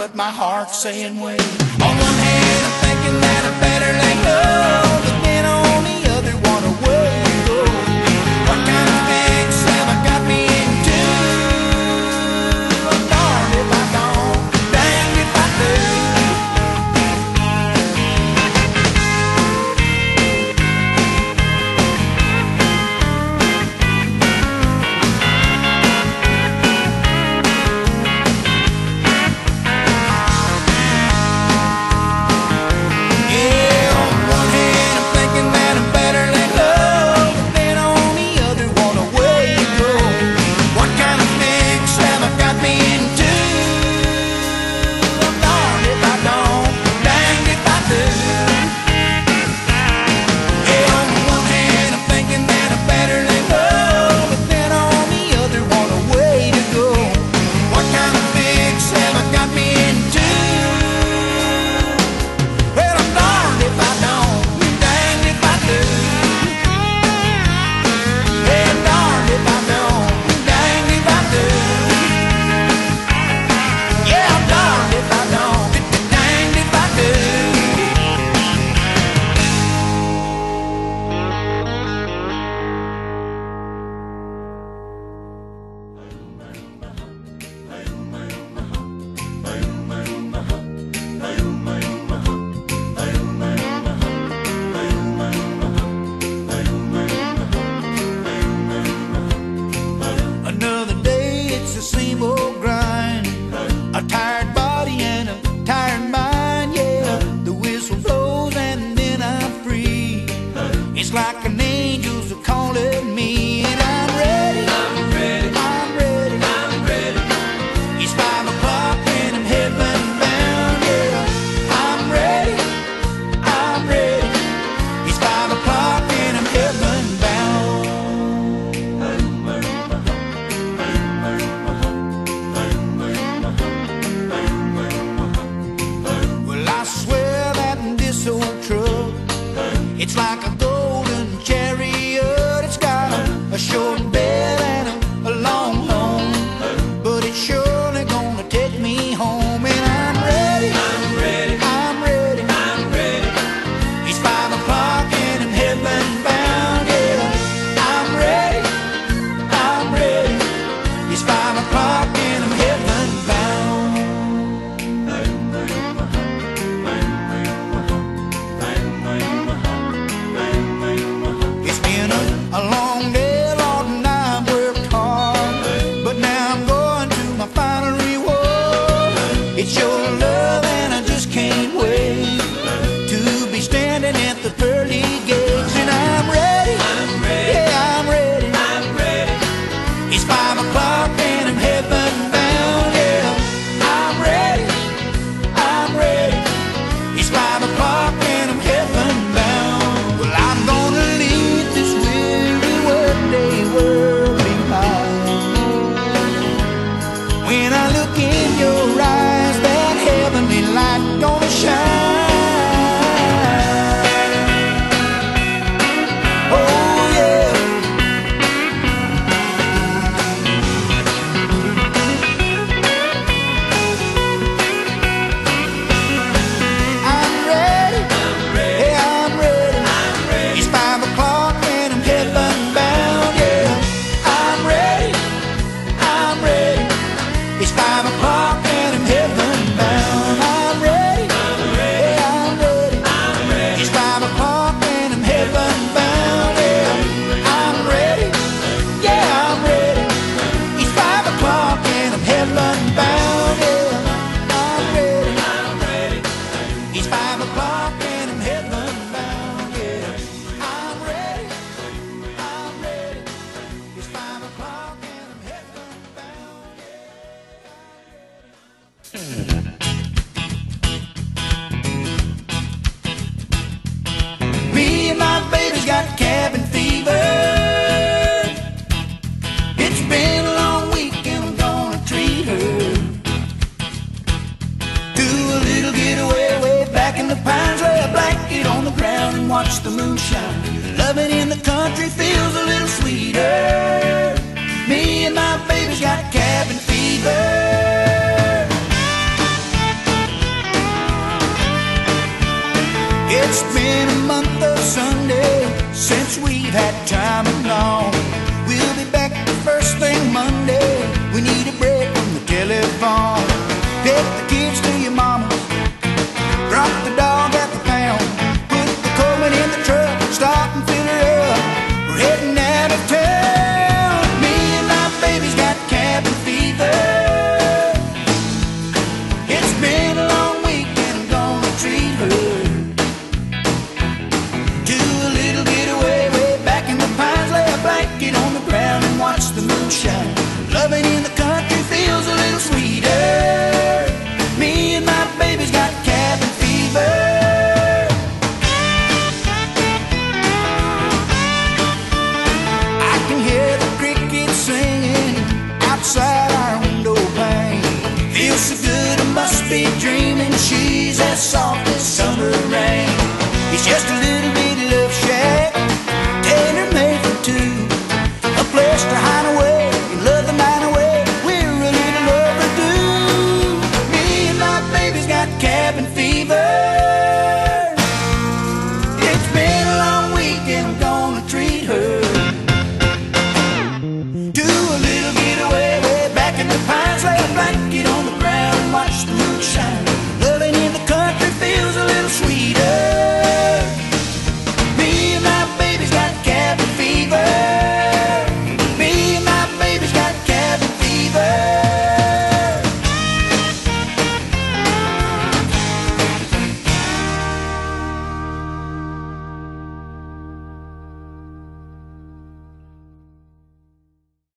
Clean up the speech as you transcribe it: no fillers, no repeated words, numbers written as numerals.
but my heart's saying wait. On one hand I'm thinking that I better let go, but then on the other, what a way to go. What kind of mix have I got me into? I'm darned if I don't, danged if I do. It's like an angel's calling me, and I'm ready. I'm ready. I'm ready. I'm ready. It's 5 o'clock and I'm heaven bound. Yeah, I'm ready. I'm ready. It's 5 o'clock and I'm heaven bound. Well, I swear that in this old truck, it's like a golden chariot. It's got a short bed and a long home, but it's surely gonna take me home. And I'm ready. I'm ready. I'm ready. I'm ready. It's 5 o'clock and I'm heaven bound. Yeah, I'm ready. I'm ready. It's 5 o'clock and I'm heaven bound. A long day, Lord, and I've worked hard, but now I'm going to my final reward. It's your love and I just can't wait to be standing at the pearly gates. And I'm ready. I'm ready. Yeah, I'm ready. I'm ready. It's 5 o'clock and I'm heaven bound. Yeah, I'm ready. I'm ready. It's 5 o'clock and I'm heaven bound. Well, I'm gonna leave this world behind. When I look in your eyes, that heavenly light gonna shine. Oh yeah. I'm ready. I'm ready. Yeah, I'm ready. I'm ready. It's 5 o'clock and I'm heaven bound. I'm ready. It's 5 o'clock and I'm heaven bound. I'm ready. I'm ready. Yeah, I'm ready. I'm ready. It's 5 o'clock and I'm heaven bound. Yeah, I'm ready. Yeah, I'm ready. It's 5 o'clock and I'm heaven bound. Yeah, I'm ready. I'm ready. It's 5 o'clock and I'm heaven bound. Yeah, I'm ready. I'm ready. It's 5 o'clock and I'm heaven bound. Me and my baby's got cabin fever. It's been a long week and I'm gonna treat her to a little getaway way back in the pines. Lay a blanket on the ground and watch the moon shine. Loving in the country feels a little sweeter. Me and my baby's got cabin fever. It's been a month of Sunday since we've had time alone.